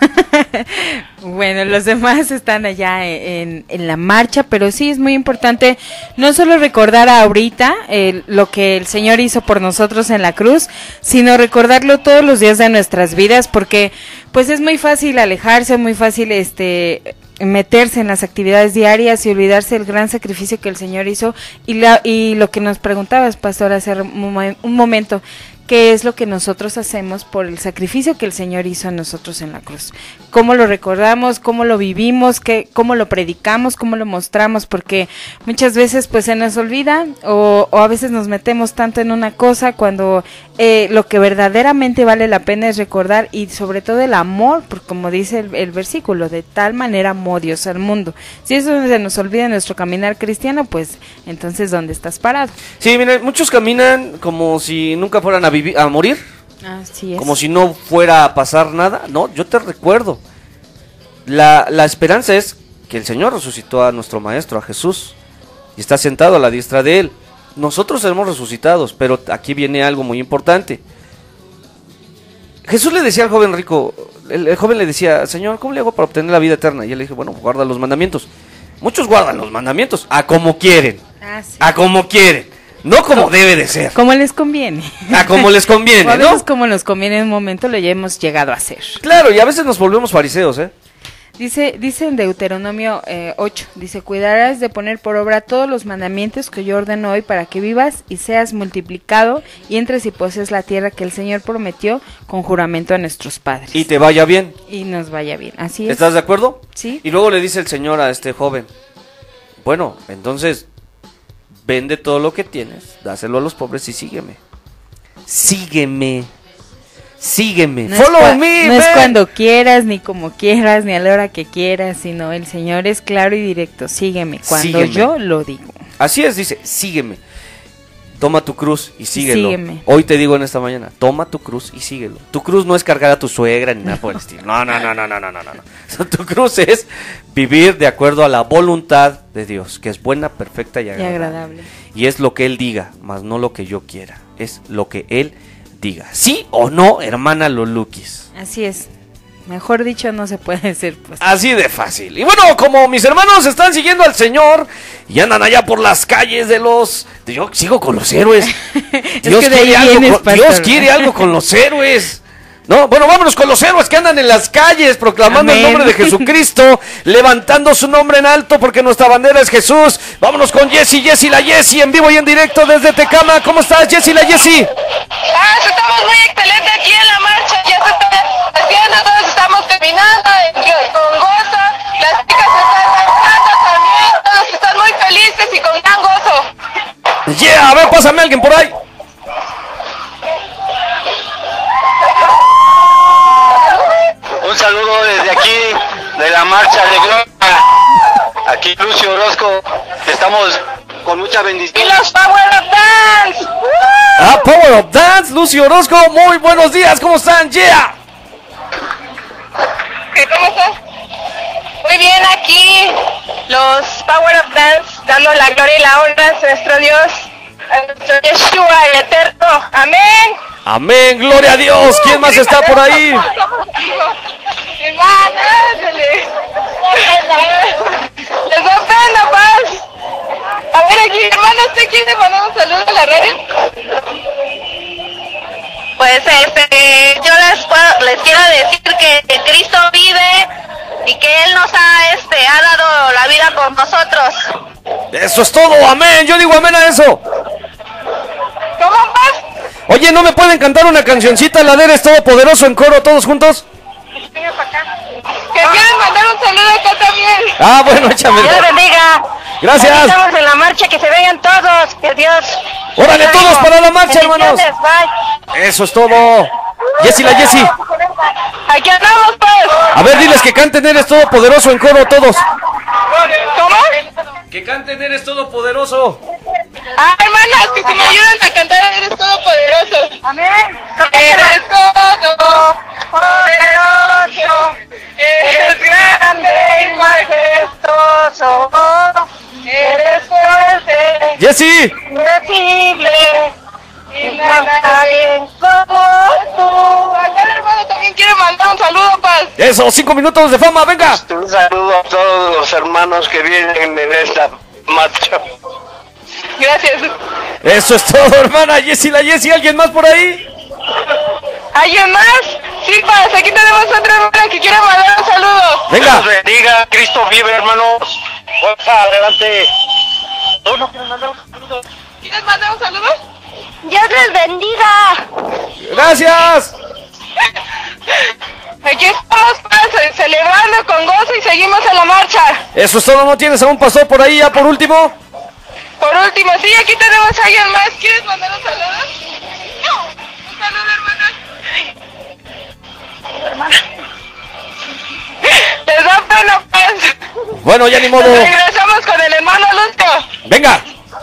Bueno, los demás están allá en la marcha, pero sí es muy importante no solo recordar ahorita lo que el Señor hizo por nosotros en la cruz, sino recordarlo todos los días de nuestras vidas, porque pues es muy fácil alejarse, muy fácil meterse en las actividades diarias y olvidarse del gran sacrificio que el Señor hizo y lo que nos preguntabas, pastor, hace un momento. ¿Qué es lo que nosotros hacemos por el sacrificio que el Señor hizo a nosotros en la cruz? ¿Cómo lo recordamos? ¿Cómo lo vivimos? ¿Cómo lo predicamos? ¿Cómo lo mostramos? Porque muchas veces pues se nos olvida o a veces nos metemos tanto en una cosa cuando lo que verdaderamente vale la pena es recordar y sobre todo el amor, porque como dice el versículo, de tal manera amó Dios al mundo. Si eso se nos olvida en nuestro caminar cristiano, pues entonces ¿dónde estás parado? Sí, mira, muchos caminan como si nunca fueran a morir. Así es. Como si no fuera a pasar nada. No, yo te recuerdo. La esperanza es que el Señor resucitó a nuestro Maestro, a Jesús, y está sentado a la diestra de Él. Nosotros seremos resucitados, pero aquí viene algo muy importante. Jesús le decía al joven rico, el joven le decía, Señor, ¿cómo le hago para obtener la vida eterna? Y él le dije, bueno, guarda los mandamientos. Muchos guardan los mandamientos a como quieren. Sí. A como quieren. No como debe de ser. Como les conviene. A como les conviene, a veces ¿no? como nos conviene en un momento lo ya hemos llegado a hacer. Claro, y a veces nos volvemos fariseos, ¿eh? Dice en Deuteronomio 8, dice, cuidarás de poner por obra todos los mandamientos que yo ordeno hoy para que vivas y seas multiplicado y entres y posees la tierra que el Señor prometió con juramento a nuestros padres. Y te vaya bien. Y nos vaya bien, así es. ¿Estás de acuerdo? Sí. Y luego le dice el Señor a este joven, bueno, entonces, vende todo lo que tienes, dáselo a los pobres y sígueme. Sígueme. No Follow me, no es cuando quieras, ni como quieras, ni a la hora que quieras, sino el Señor es claro y directo. Sígueme cuando yo lo digo. Así es, dice, sígueme. Toma tu cruz y síguelo. Sígueme. Hoy te digo en esta mañana, toma tu cruz y síguelo. Tu cruz no es cargar a tu suegra ni nada por el estilo. No. Tu cruz es vivir de acuerdo a la voluntad de Dios, que es buena, perfecta y agradable. Y es lo que Él diga, más no lo que yo quiera. Es lo que Él diga. ¿Sí o no, hermana Lolukis? Así es. Mejor dicho, no se puede decir. Pues. Así de fácil. Y bueno, como mis hermanos están siguiendo al Señor y andan allá por las calles de los... Yo sigo con los héroes. Dios quiere algo con los héroes. No, bueno, vámonos con los héroes que andan en las calles proclamando el nombre de Jesucristo, levantando su nombre en alto porque nuestra bandera es Jesús. Vámonos con Jessy la Jessy en vivo y en directo desde Tecama. ¿Cómo estás, Jessy la Jessy? Estamos muy excelentes aquí en la marcha, ya se está haciendo, todos estamos caminando con gozo, las chicas están cantando también, todos están muy felices y con gran gozo. Yeah, a ver, pásame a alguien por ahí. Un saludo desde aquí, de la marcha de Gloria. Aquí Lucio Orozco, estamos con mucha bendición. ¡Y los Power of Dance! Power of Dance, Lucio Orozco, muy buenos días, ¿cómo están? Yeah. ¿Cómo estás? Muy bien, aquí los Power of Dance, dando la gloria y la honra a nuestro Dios, a nuestro Yeshua, el Eterno. Amén. Amén, gloria a Dios. ¿Quién más está por ahí? Les da pena, paz. A ver aquí, hermano, ¿usted quiere mandar un saludo a la radio? Pues yo les quiero decir que Cristo vive y que Él nos ha dado la vida por nosotros. Eso es todo, amén. Yo digo amén a eso. ¿Cómo, paz? Oye, ¿no me pueden cantar una cancioncita, la de Eres Todopoderoso en coro, todos juntos? Venga para acá. Que quieren mandar un saludo acá también. Bueno, échame. Dios bendiga. Gracias. Aquí estamos en la marcha, que se vengan todos, que Dios... ¡Órale, todos para la marcha, hermanos! Bye. Eso es todo. Jessy la Jessy. Aquí andamos, pues. A ver, diles que canten Eres Todopoderoso en coro, todos. ¿Cómo? Que canten Eres Todopoderoso. Hermanas, que si me ayudan a cantar Eres Todopoderoso. Amén. Eres Todopoderoso. Eres grande y majestuoso. Eres fuerte. Jessy. Invencible. Y nada bien como tú. Acá el hermano también quiere mandar un saludo, paz. Eso, 5 minutos de fama, venga. Un saludo a todos los hermanos que vienen en esta marcha. Gracias. Eso es todo, hermana Jessy la Jessy. ¿Alguien más por ahí? ¿Alguien más? Sí, paz, aquí tenemos otra hermana que quiere mandar un saludo. Venga. Dios bendiga, Cristo vive, hermanos. Fuerza, adelante. ¿Tú no quieres mandar un saludo? ¿Quieres mandar un saludo? Dios les bendiga. Gracias. Aquí estamos, paz, celebrando con gozo y seguimos en la marcha. Eso es todo, ¿no tienes a un pastor por ahí ya por último? Por último, sí, aquí tenemos a alguien más. ¿Quieres mandar un saludo? No. Un saludo, hermana. Les da pena, pues. Bueno, ya ni modo. Regresamos con el hermano Lucio. Venga.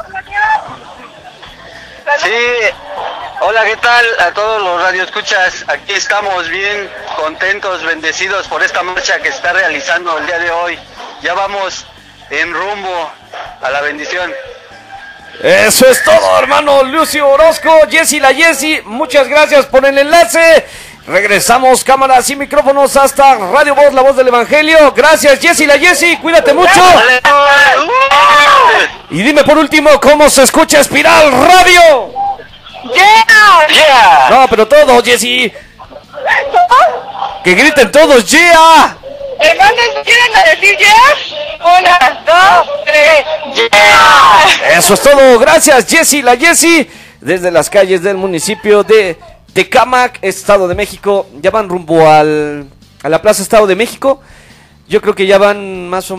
Sí, hola, ¿qué tal a todos los radioescuchas? Aquí estamos bien contentos, bendecidos por esta marcha que se está realizando el día de hoy. Ya vamos en rumbo a la bendición. Eso es todo, hermano Lucio Orozco, Jessy la Jessy, muchas gracias por el enlace. Regresamos cámaras y micrófonos hasta Radio Voz, la voz del Evangelio. Gracias, Jessy la Jessy, cuídate mucho. Y dime por último cómo se escucha Espiral Radio. Yeah. No, pero todo, Jessy. Que griten todos, yeah. Hermanos, ¿quieren decir ya? 1, 2, 3, ¡ya! Eso es todo, gracias Jessy, la Jessy, desde las calles del municipio de Tecámac, Estado de México. Ya van rumbo a la Plaza Estado de México. Yo creo que ya van más o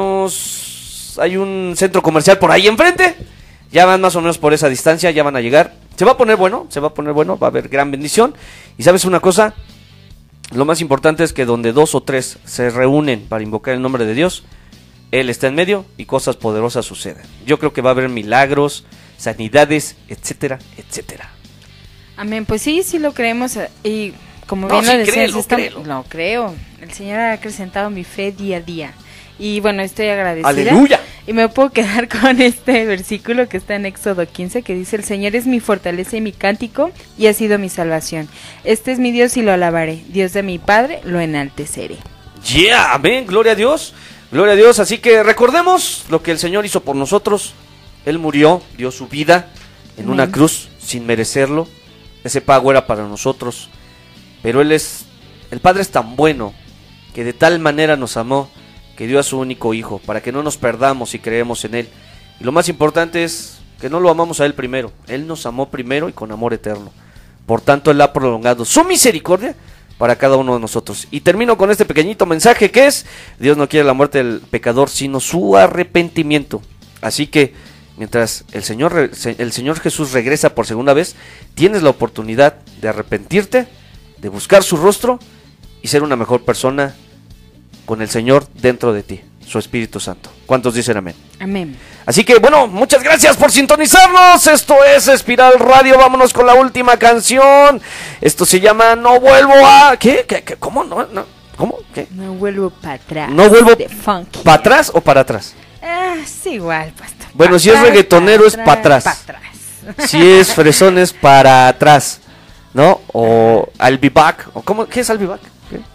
menos, hay un centro comercial por ahí enfrente. Ya van más o menos por esa distancia, ya van a llegar. Se va a poner bueno, va a haber gran bendición. Y ¿sabes una cosa? Lo más importante es que donde 2 o 3 se reúnen para invocar el nombre de Dios, Él está en medio y cosas poderosas suceden. Yo creo que va a haber milagros, sanidades, etcétera, etcétera. Amén, pues sí lo creemos y como bien lo decías, lo creo. El Señor ha acrecentado mi fe día a día. Y bueno, estoy agradecida. ¡Aleluya! Y me puedo quedar con este versículo que está en Éxodo 15, que dice: el Señor es mi fortaleza y mi cántico, y ha sido mi salvación. Este es mi Dios y lo alabaré. Dios de mi Padre, lo enalteceré. ¡Yeah! Amén, gloria a Dios. Gloria a Dios. Así que recordemos lo que el Señor hizo por nosotros. Él murió, dio su vida en una cruz sin merecerlo. Ese pago era para nosotros. Pero el Padre es tan bueno que de tal manera nos amó que dio a su único hijo, para que no nos perdamos y creemos en Él. Y lo más importante es que no lo amamos a Él primero. Él nos amó primero y con amor eterno. Por tanto, Él ha prolongado su misericordia para cada uno de nosotros. Y termino con este pequeñito mensaje que es: Dios no quiere la muerte del pecador, sino su arrepentimiento. Así que, mientras el Señor Jesús regresa por segunda vez, tienes la oportunidad de arrepentirte, de buscar su rostro y ser una mejor persona con el Señor dentro de ti, su Espíritu Santo. ¿Cuántos dicen amén? Amén. Así que bueno, muchas gracias por sintonizarnos. Esto es Espiral Radio. Vámonos con la última canción. Esto se llama No Vuelvo a... ¿Qué? ¿Cómo? ¿Cómo? ¿Qué? No vuelvo para atrás. ¿No vuelvo para atrás o para atrás? Es igual, pastor. Bueno, si es reggaetonero es para atrás. Si es fresón es para atrás, ¿no? O I'll be back. ¿O cómo? ¿Qué es I'll be back?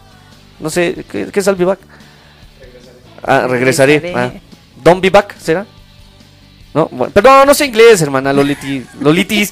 No sé, ¿qué es I'll be back? Regresaré. Don't be back, ¿será? No, bueno, pero no sé inglés, hermana. Lolitis.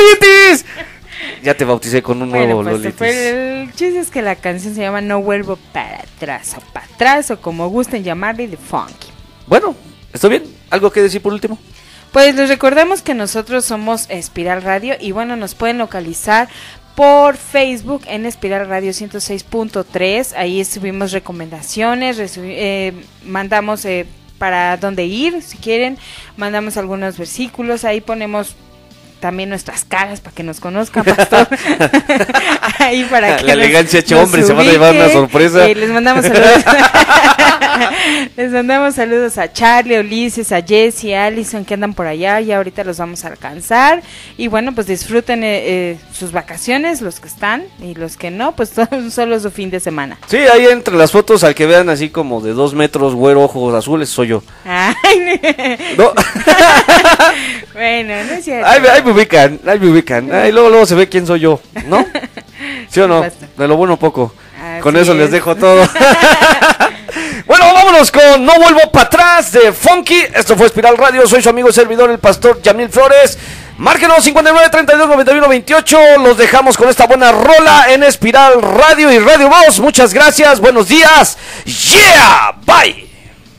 Ya te bauticé con un nuevo pues, Lolitis. El chiste es que la canción se llama No Vuelvo para atrás, o como gusten llamarle, de Funky. Bueno, ¿está bien? ¿Algo que decir por último? Pues les recordamos que nosotros somos Espiral Radio y bueno, nos pueden localizar por Facebook en Espiral Radio 106.3. Ahí subimos recomendaciones, mandamos para dónde ir, si quieren, mandamos algunos versículos, ahí ponemos también nuestras caras para que nos conozcan, pastor. Ahí para que la elegancia hecho hombre, se van a llevar una sorpresa. Les mandamos saludos. Les mandamos saludos a Charlie, Ulises, a Jessy, a Allison, que andan por allá, y ahorita los vamos a alcanzar. Y bueno, pues disfruten sus vacaciones, los que están, y los que no, pues solo su fin de semana. Sí, ahí entre las fotos, al que vean así como de 2 metros, güero, ojos azules, soy yo. Ay, no. Bueno, no es cierto. Ahí me ubican. Ahí luego se ve quién soy yo, ¿no? ¿Sí o no? De lo bueno poco. Así con eso es. les dejo todo. Bueno, vámonos con No Vuelvo para atrás de Funky. Esto fue Espiral Radio. Soy su amigo y servidor, el pastor Yamil Flores. Márquenos 59 32 91 28. Los dejamos con esta buena rola en Espiral Radio y Radio Voz. Muchas gracias. Buenos días. Yeah. Bye.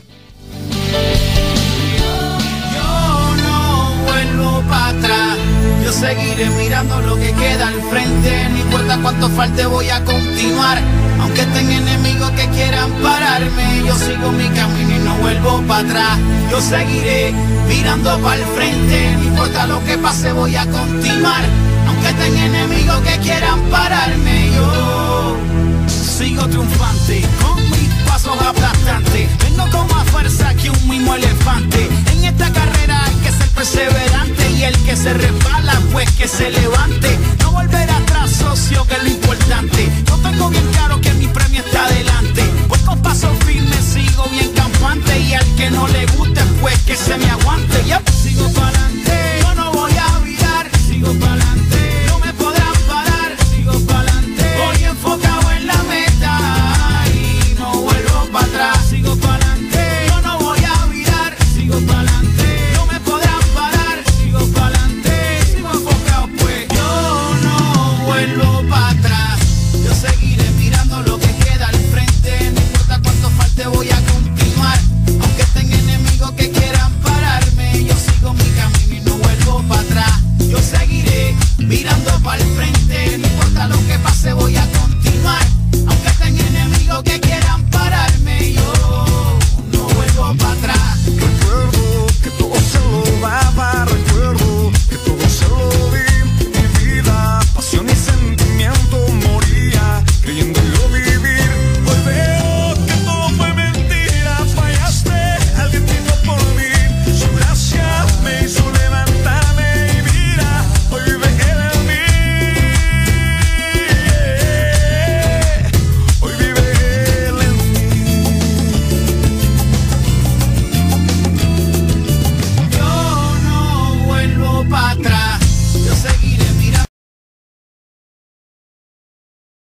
Yo seguiré mirando lo que queda al frente. No importa cuánto falte, voy a continuar. Aunque estén enemigos que quieran pararme, yo sigo mi camino y no vuelvo para atrás. Yo seguiré mirando para el frente. No importa lo que pase, voy a continuar. Aunque estén enemigos que quieran pararme, yo sigo triunfante con mis pasos aplastantes. Vengo con más fuerza que un mismo elefante. En esta carrera hay que ser perseverante, y el que se resbala pues que se levante. No volver atrás, socio, que es lo importante. Yo tengo bien claro que mi premio está adelante. Pues con paso firme sigo bien campante, y al que no le guste pues que se me aguante. Ya sigo para adelante.